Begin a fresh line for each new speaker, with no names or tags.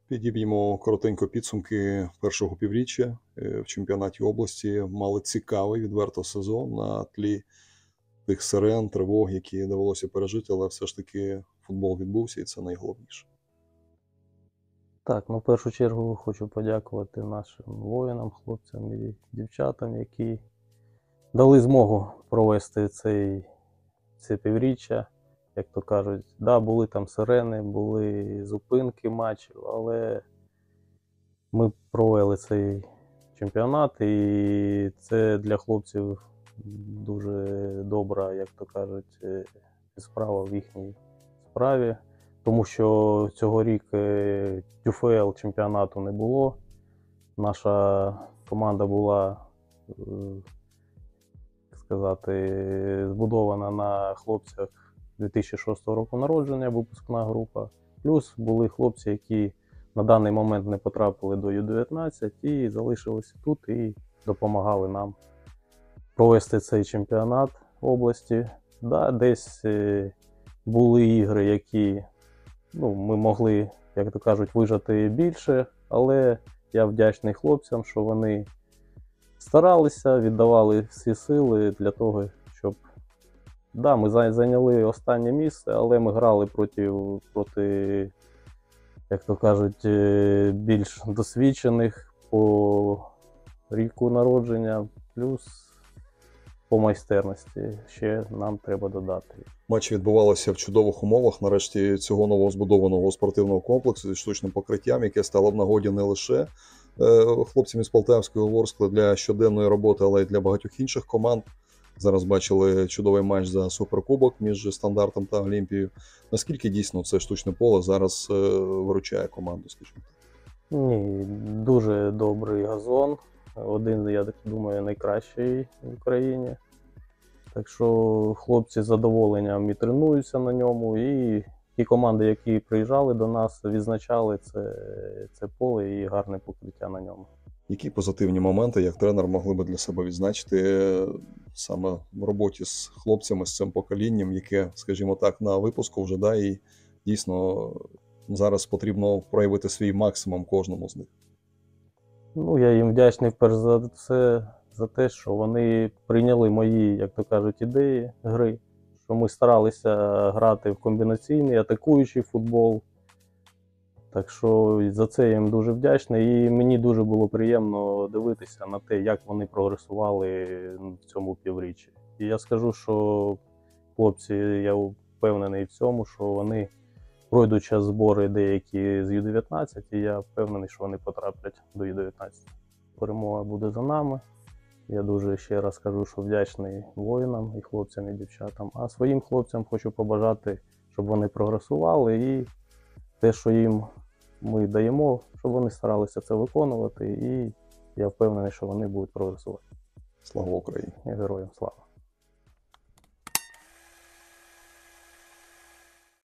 Підіб'ємо коротенько підсумки першого півріччя в чемпіонаті області. Мали цікавий, відверто сезон на тлі тих сирен, тривог, які довелося пережити, але все ж таки футбол відбувся і це найголовніше.
Так, в першу чергу хочу подякувати нашим воїнам, хлопцям і дівчатам, які дали змогу провести це півріччя. Як то кажуть, да, були там сирени, були зупинки матчів, але ми провели цей чемпіонат, і це для хлопців дуже добра, як то кажуть, справа в їхній справі. Тому що цьогорік ТЮФЛ чемпіонату не було. Наша команда була, так сказати, збудована на хлопцях 2006 року народження, випускна група. Плюс були хлопці, які на даний момент не потрапили до Ю-19 і залишилися тут і допомагали нам провести цей чемпіонат області. Да, десь були ігри, які ми могли, як то кажуть, вижати більше, але я вдячний хлопцям, що вони старалися, віддавали всі сили для того, щоб... Да, ми зайняли останнє місце, але ми грали проти, як то кажуть, більш досвідчених по ріку народження, плюс по майстерності ще нам треба додати.
Матчі відбувалися в чудових умовах, нарешті, цього новозбудованого спортивного комплексу зі штучним покриттям, яке стало в нагоді не лише хлопцям із Полтавської Ворскли для щоденної роботи, але й для багатьох інших команд. Зараз бачили чудовий матч за суперкубок між Стандартом та Олімпією. Наскільки дійсно це штучне поле зараз виручає команду, скажімо так?
Ні, дуже добрий газон. Один, я так думаю, найкращий в Україні. Так що хлопці з задоволенням і тренуються на ньому, і ті команди, які приїжджали до нас, відзначали це поле і гарне покриття на ньому.
Які позитивні моменти, як тренер, могли би для себе відзначити саме в роботі з хлопцями, з цим поколінням, яке, скажімо так, на випуску вже, да, і дійсно зараз потрібно проявити свій максимум кожному з них?
Я їм вдячний перш за все за те, що вони прийняли мої, як то кажуть, ідеї гри, що ми старалися грати в комбінаційний, атакуючий футбол. Так що за це я їм дуже вдячний, і мені дуже було приємно дивитися на те, як вони прогресували в цьому півріччі. І я скажу, що хлопці, я впевнений в цьому, що вони пройдуть час збори деякі з Ю-19, і я впевнений, що вони потраплять до Ю-19. Перемога буде за нами. Я дуже ще раз кажу, що вдячний воїнам, і хлопцям, і дівчатам. А своїм хлопцям хочу побажати, щоб вони прогресували, і те, що їм ми даємо, щоб вони старалися це виконувати, і я впевнений, що вони будуть прогресувати.
Слава Україні!
І героям слава!